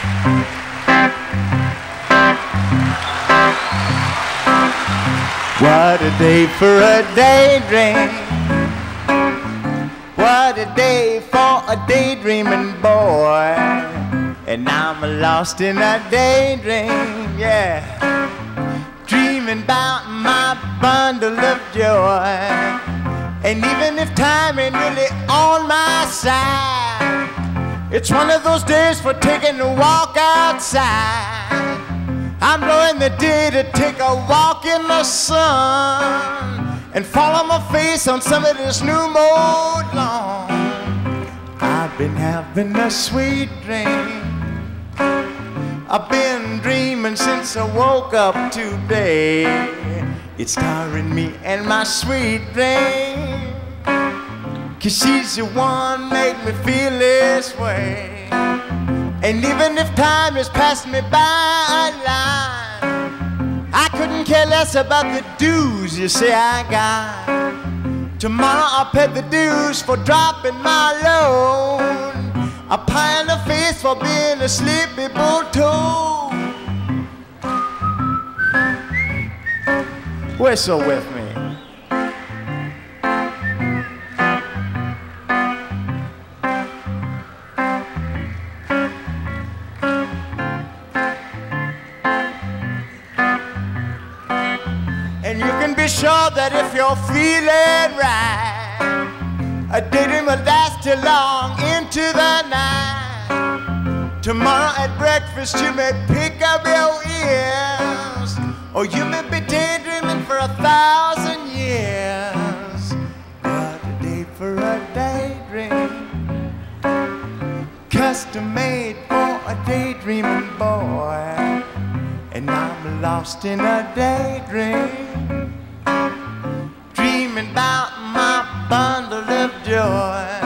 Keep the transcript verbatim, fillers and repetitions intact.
What a day for a daydream. What a day for a daydreaming boy. And I'm lost in a daydream, yeah. Dreaming about my bundle of joy. And even if time ain't really on my side, it's one of those days for taking a walk outside. I'm blowing the day to take a walk in the sun and fall on my face on some of this new mowed lawn. I've been having a sweet dream. I've been dreaming since I woke up today. It's starring me and my sweet dream, 'cause she's the one make me feel this way. And even if time has passed me by line, I couldn't care less about the dues you say I got. Tomorrow I'll pay the dues for dropping my load. I'll pie in the face for being a sleepy bull-toad. Whistle with me. And you can be sure that if you're feeling right, a daydream will last till long into the night. Tomorrow at breakfast you may pick up your ears, or you may be daydreaming for a thousand years. What a day for a daydream, custom made for a daydreaming boy. And I'm lost in a daydream, dreaming about my bundle of joy.